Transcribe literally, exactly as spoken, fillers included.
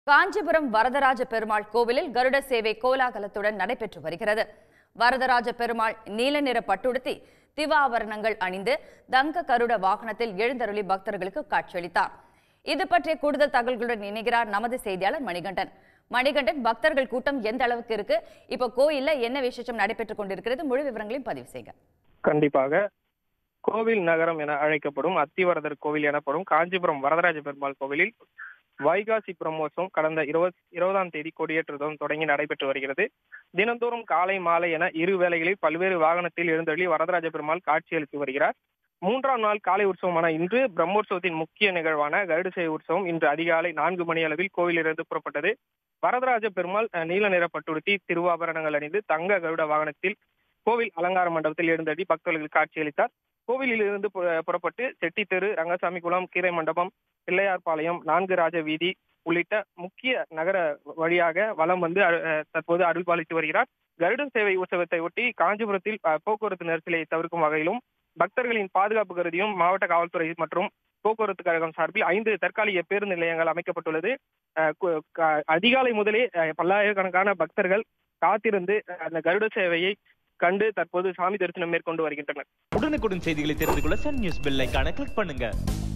காஞ்சிபுரம் வரதராஜ பெருமாள் கோவிலில் கருட சேவை கோலாகலத்துடன் நடைபெற்று வருகிறது. வரதராஜ பெருமாள் நீல நிற பட்டுடுத்தி திவாபரணங்கள் அணிந்து தங்க கருட வாகனத்தில் எழுந்தருளி பக்தர்களுக்கு காட்சியளித்தார். இது பற்றிய கூடுதல் தகவல்களுடன் இணைகிறார் நமது செய்தியாளர் மணிகண்டன். மணிகண்டன், பக்தர்கள் கூட்டம் எந்த அளவுக்கு இருக்கு, இப்ப கோயில்ல என்ன விசேஷம் நடைபெற்றுக் கொண்டிருக்கிறது, முழு விவரங்களையும் பதிவு செய்க. கண்டிப்பாக கோவில் நகரம் என அழைக்கப்படும் அத்திவரதர் கோவில் எனப்படும் காஞ்சிபுரம் வரதராஜ பெருமாள் கோவிலில் வைகாசி பிரம்மோற்சவம் கடந்த இருபத்தி இருபதாம் தேதி கொடியேற்றத்துடன் தொடங்கி நடைபெற்று வருகிறது. தினந்தோறும் காலை மாலை என இரு வேளைகளில் பல்வேறு வாகனத்தில் எழுந்தருளி வரதராஜ பெருமாள் காட்சியளித்து வருகிறார். மூன்றாம் நாள் காலை உற்சவமான இன்று பிரம்மோற்சவத்தின் முக்கிய நிகழ்வான கருட சேவை உற்சவம் இன்று அதிகாலை நான்கு மணி அளவில் கோவிலிலிருந்து புறப்பட்டது. வரதராஜ பெருமாள் நீல நிற பட்டுடுத்தி திருவாபரணங்கள் அணிந்து தங்க கருட வாகனத்தில் கோவில் அலங்கார மண்டபத்தில் எழுந்தடி பக்தர்களுக்கு காட்சியளித்தார். கோவிலில் இருந்து புறப்பட்டு செட்டித்தெரு, ரங்கசாமி குளம், கீரை மண்டபம், பிள்ளையார்பாளையம், நான்கு ராஜ வீதி உள்ளிட்ட முக்கிய நகர வழியாக வலம் வந்து தற்போது அருள்பாலித்து வருகிறார். கருட சேவை உற்சவத்தை ஒட்டி காஞ்சிபுரத்தில் போக்குவரத்து நெரிசலை தவிர்க்கும் வகையிலும் பக்தர்களின் பாதுகாப்பு கருதியும் மாவட்ட காவல்துறை மற்றும் போக்குவரத்து கழகம் சார்பில் ஐந்து தற்காலிக பேருந்து நிலையங்கள் அமைக்கப்பட்டுள்ளது. அதிகாலை முதலே பல்லாயிரக்கணக்கான பக்தர்கள் காத்திருந்து அந்த கருட சேவையை கண்டு தற்போது சாமி தரிசனம் மேற்கொண்டு வருகின்றனர். உடனுக்குடன் செய்திகளை தெரிந்து கொள்ள சன் நியூஸ் பெல் ஐகானை கிளிக் பண்ணுங்க.